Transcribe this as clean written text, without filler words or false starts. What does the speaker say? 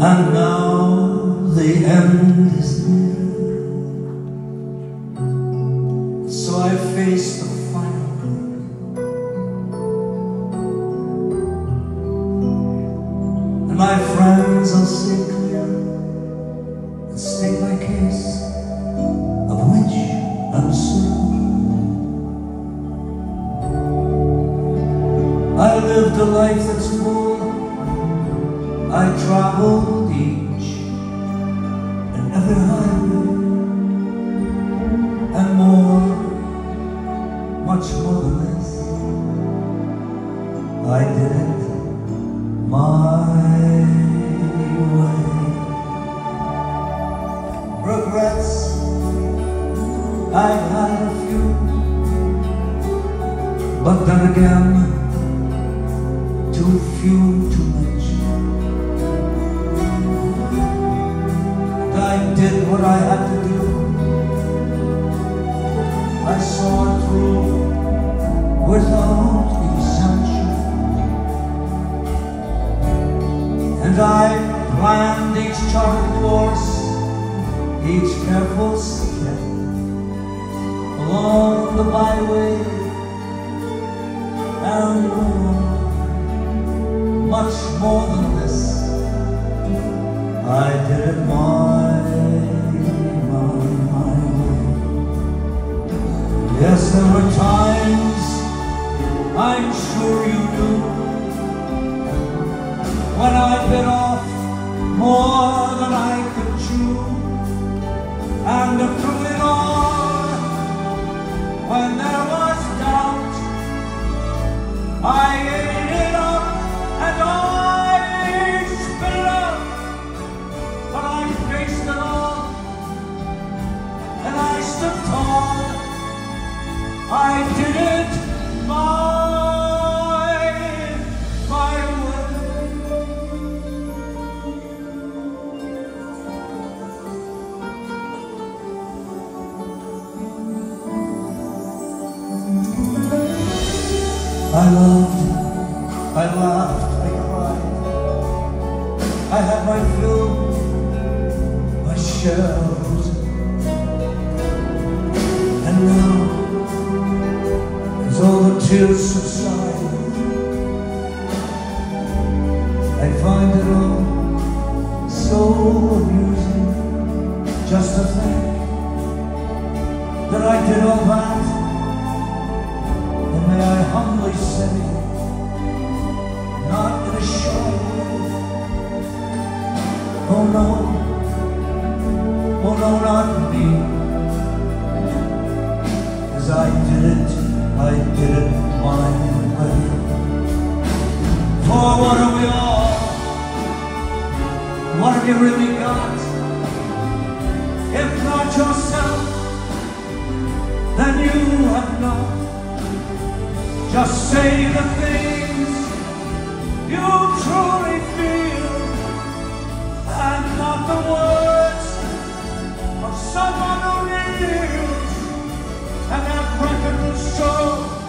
And now the end is near, so I face the final curtain. And my friends, I'll say clear and state my case, of which I'm certain. I lived a life that's full. I traveled each and every highway, and more, much more than this, I did it my way. Regrets, I had a few, but then again, too few to mention. I did what I had to do. I saw it through without exemption, and I planned each charted course, each careful step along the byway, and more, much more than this, I did it my way. Yes, there were times, I'm sure you knew, when I bit off more than I could chew. And through it all, when there was doubt, I ate it up and I spit it out. But I faced it all, and I stood tall. I did it my way. I loved, I laughed, I cried. I had my fill, my share of losing. And now, as all the tears subside, I find it all so amusing, just to think that I did all that. And may I humbly say, not in a shy way, oh no, not me, 'cause I did it my way. For what are we all? What have you really got? If not yourself, then you have not. Just say the things you truly feel, and not the words of someone who kneels. And that record will show